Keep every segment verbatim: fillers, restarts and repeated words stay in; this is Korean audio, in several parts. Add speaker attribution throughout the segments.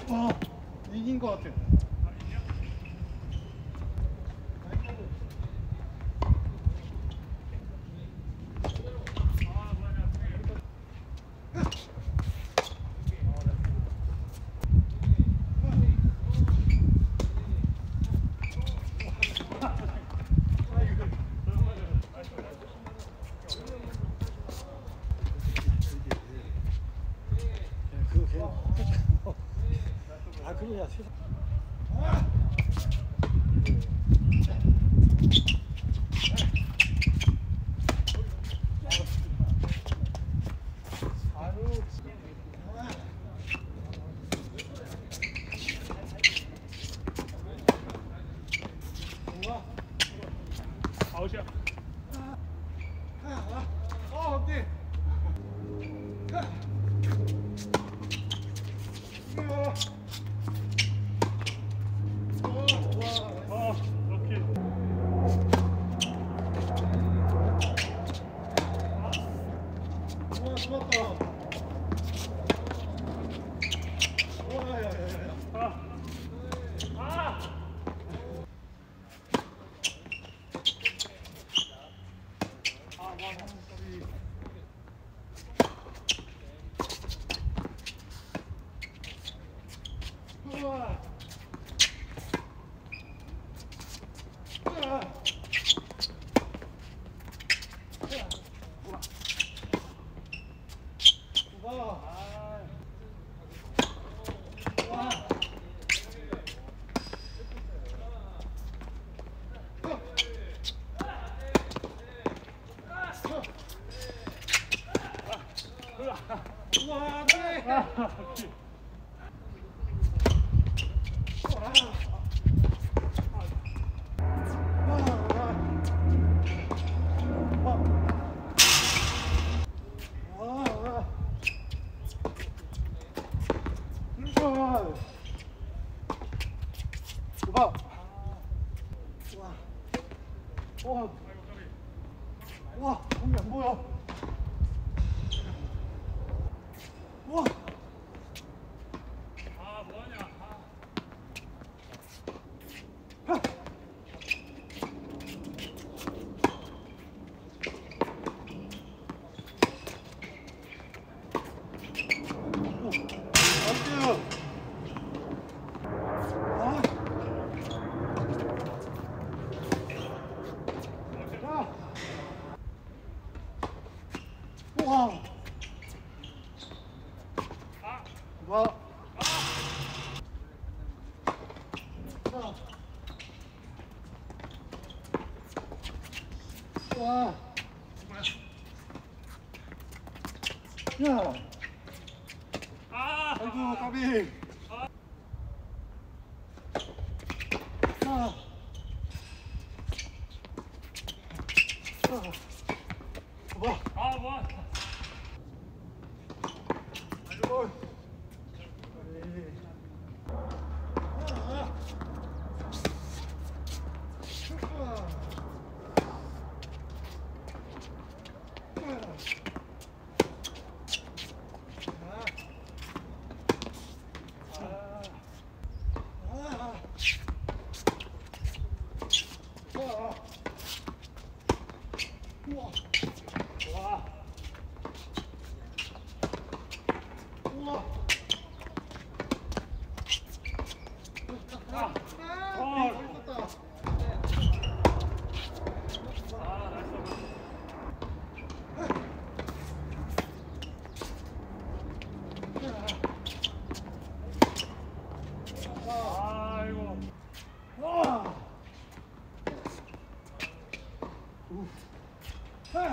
Speaker 1: 와, 이긴 것 같아. 아, 그러냐, 세상.
Speaker 2: 아웃이야.
Speaker 1: 어, 어때?
Speaker 2: 어, 오케이.
Speaker 1: 와, 좋았다. 와, 야, 야, 야.
Speaker 2: 아, 아.
Speaker 1: 우와. 우와. 우와. 우와, 네. 와. 와. 와, 공이 안 보여. 와.
Speaker 2: 아, 뭐하냐.
Speaker 1: 하. 와. 와. 와. 야.
Speaker 2: 아,
Speaker 1: 아이고, 까비. 아. 와.
Speaker 2: 아, 뭐.
Speaker 1: 아이고. 우와.
Speaker 2: 와.
Speaker 1: 우와.
Speaker 2: 아,
Speaker 1: 아,
Speaker 2: 와.
Speaker 1: 멋있었다.
Speaker 2: 아, 나이스. 아이고.
Speaker 1: 와. 우. 아.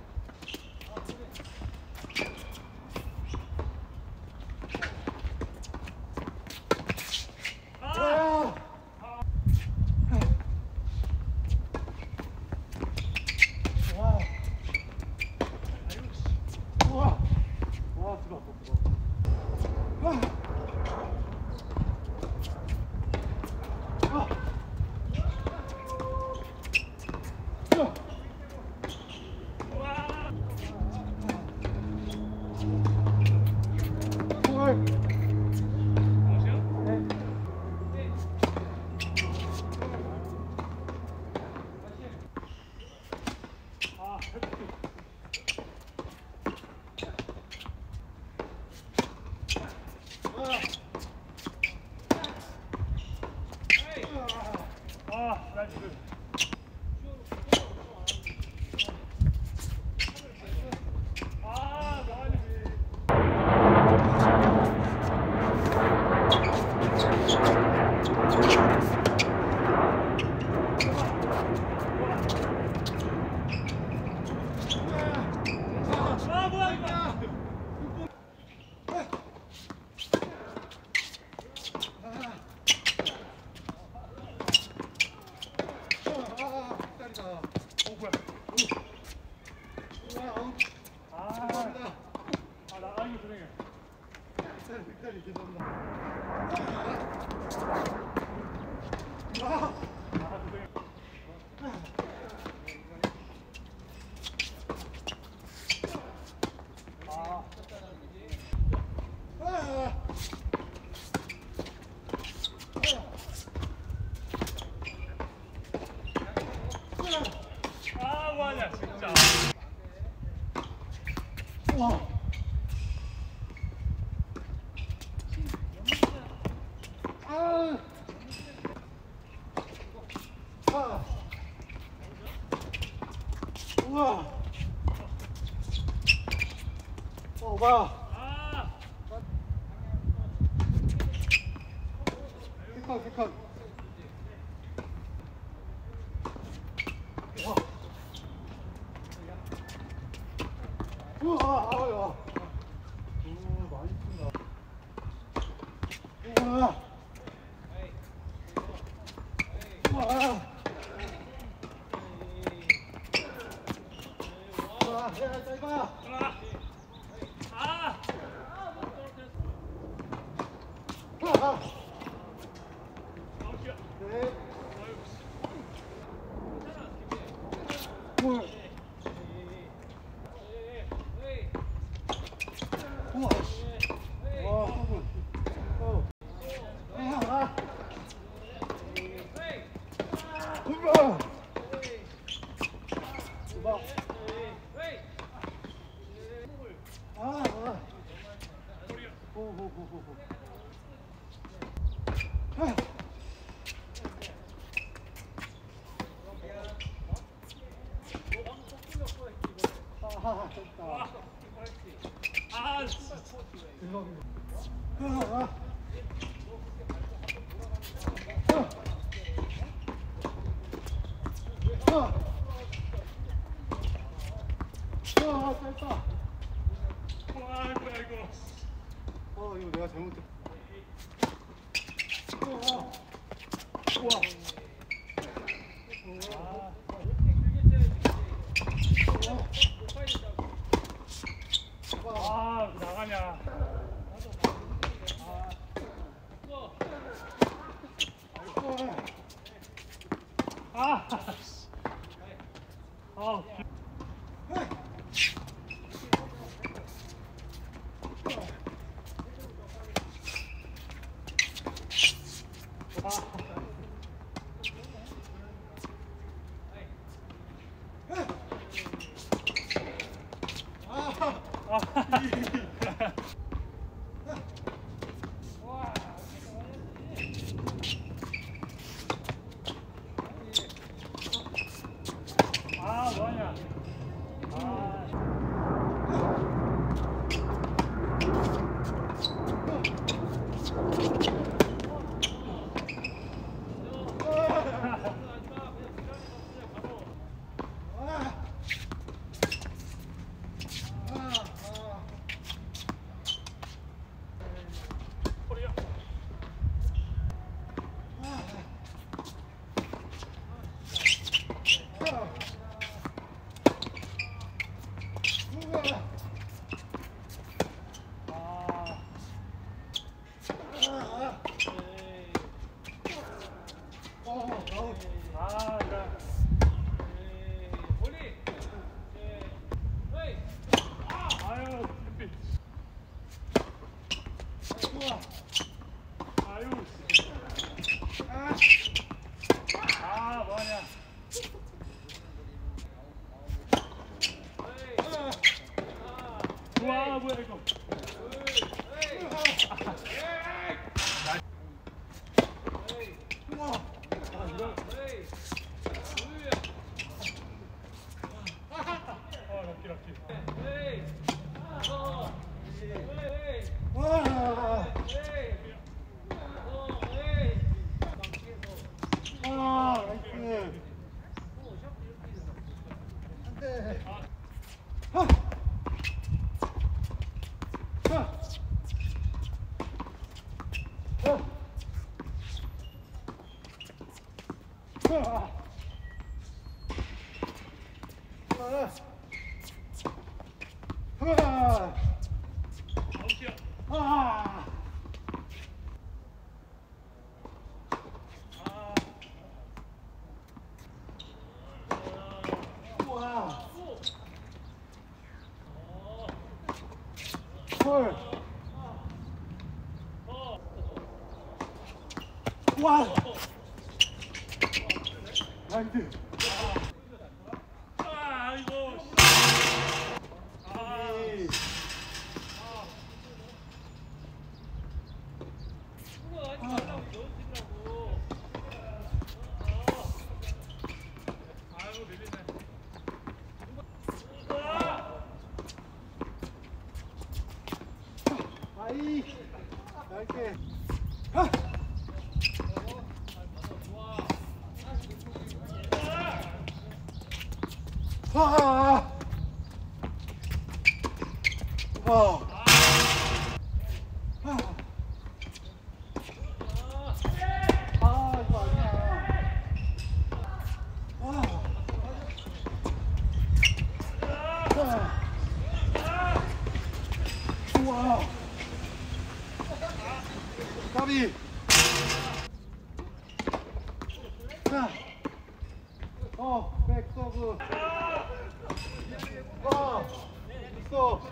Speaker 1: 와. 와. 우와. 와, 들어왔다, 들어왔다. 와. 와. 야. 헐.
Speaker 2: 아웃이야?
Speaker 1: 칭찬이 죄송합니다. 아, 아,
Speaker 2: 아, 뭐하냐, 진짜.
Speaker 1: 와. 아. 아. 우와. 어, 봐.
Speaker 2: 아,
Speaker 1: 킥컨, 킥컨. 와. 우와, 아유. 오, 많이 푼다. 우와. 우와. 우와, 야, 짧아.
Speaker 2: 아, 아,
Speaker 1: 우와.
Speaker 2: 아웃이야.
Speaker 1: 네.
Speaker 2: 아유,
Speaker 1: 우와. 우와. 와, 서브. 어. 아. 우와. 우와. 아, 아. 오, 오, 오, 오, 오. 아. 아하, 됐다.
Speaker 2: 아, 진짜.
Speaker 1: 대박이다. 아, 아. 아. 아. 아, 짧다.
Speaker 2: 와, 뭐야, 이거.
Speaker 1: 어, 이거 내가 잘못했. 우와. 우와.
Speaker 2: 아,
Speaker 1: 우와.
Speaker 2: 아, 나가냐.
Speaker 1: 우와.
Speaker 2: 아, 씨. 아, 아, 뭐하냐. 아, 허리야. 아, 아, 그래. 아유, 햇빛. 아유, 아, 뭐하냐. 우와, 뭐야, 이거. 어, 럭키, 럭키. 아웃이야.
Speaker 1: 아, 와. 나이스.
Speaker 2: 아, 아이고. 아,
Speaker 1: 이.
Speaker 2: 아이고 밀리네.
Speaker 1: 아이. 짧게. 하. 와. 와. 아, 아, 이거 아니야. 와. 와. 우와. 까비. 자. 어, 백서브. 와. 있어.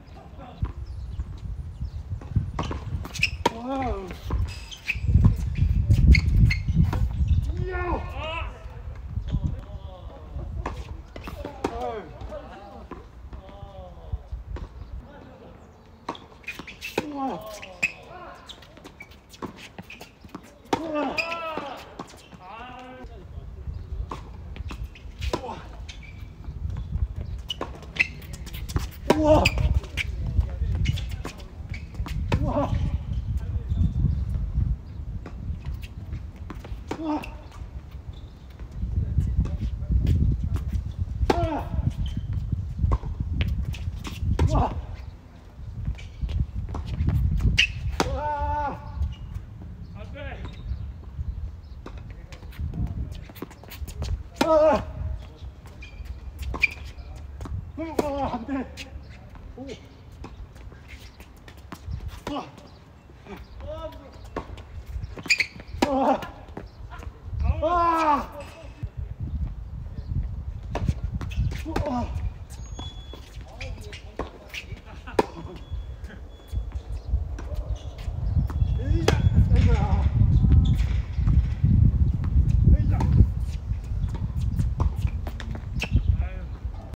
Speaker 1: 와우. 이야. 어이. 우와. 우와. 우와. 우와. 우와. 우와. 우와. 우와.
Speaker 2: 안 돼.
Speaker 1: 아. 아, 안 돼. 오. 와. 와.